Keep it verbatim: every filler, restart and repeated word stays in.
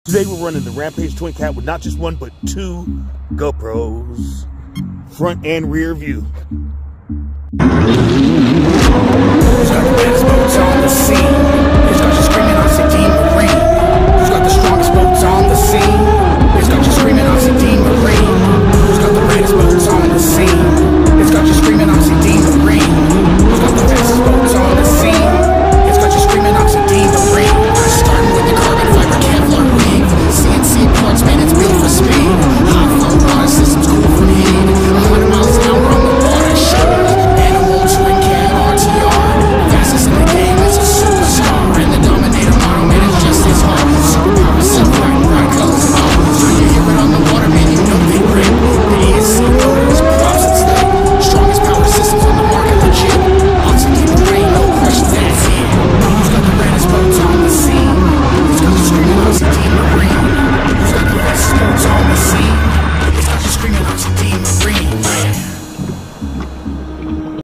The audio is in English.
Today we're running the Rampage Twin Cat with not just one, but two GoPros. Front and rear view. Boats on the sea.